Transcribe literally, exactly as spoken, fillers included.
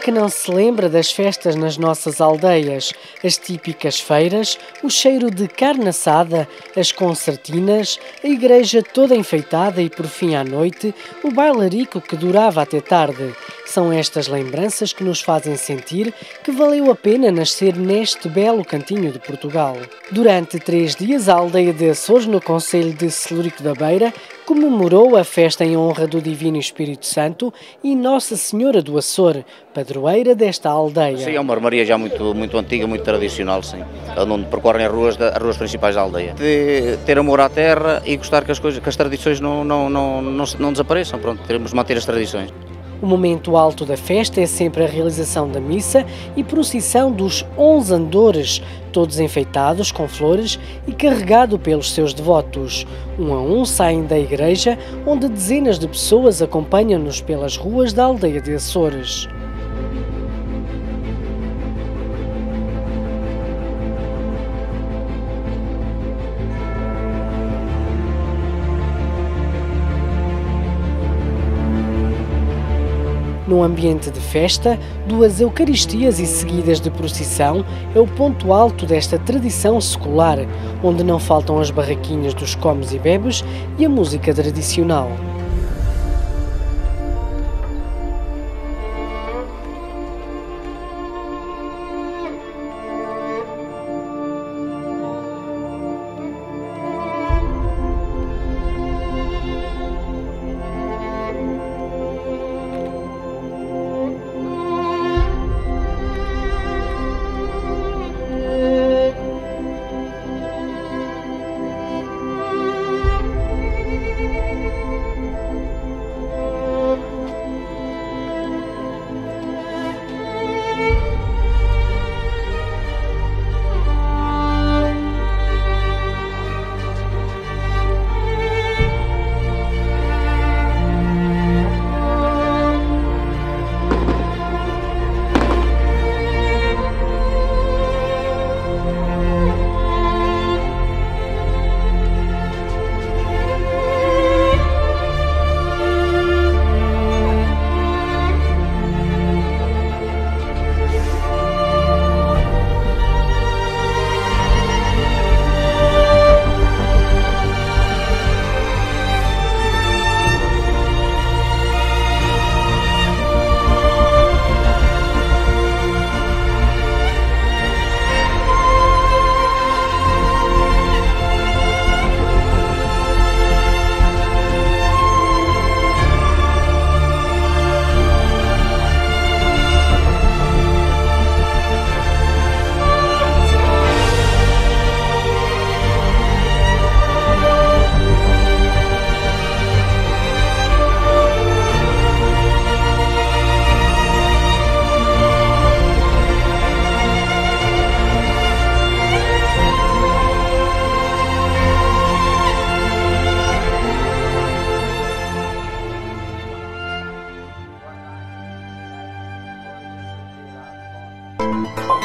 que não se lembra das festas nas nossas aldeias? As típicas feiras, o cheiro de carne assada, as concertinas, a igreja toda enfeitada e, por fim, à noite, o bailarico que durava até tarde. São estas lembranças que nos fazem sentir que valeu a pena nascer neste belo cantinho de Portugal. Durante três dias, a aldeia de Açores, no concelho de Celurico da Beira, comemorou a festa em honra do Divino Espírito Santo e Nossa Senhora do Açor, padroeira desta aldeia. Sim, é uma romaria já muito, muito antiga, muito tradicional, sim. Onde percorrem as ruas, da, as ruas principais da aldeia. De ter amor à terra e gostar que as, coisas, que as tradições não, não, não, não, não desapareçam. Pronto, teremos de manter as tradições. O momento alto da festa é sempre a realização da missa e procissão dos onze andores, todos enfeitados com flores e carregado pelos seus devotos. Um a um saem da igreja, onde dezenas de pessoas acompanham-nos pelas ruas da aldeia de Açores. Num ambiente de festa, duas Eucaristias e seguidas de procissão é o ponto alto desta tradição secular, onde não faltam as barraquinhas dos comes e bebes e a música tradicional. Música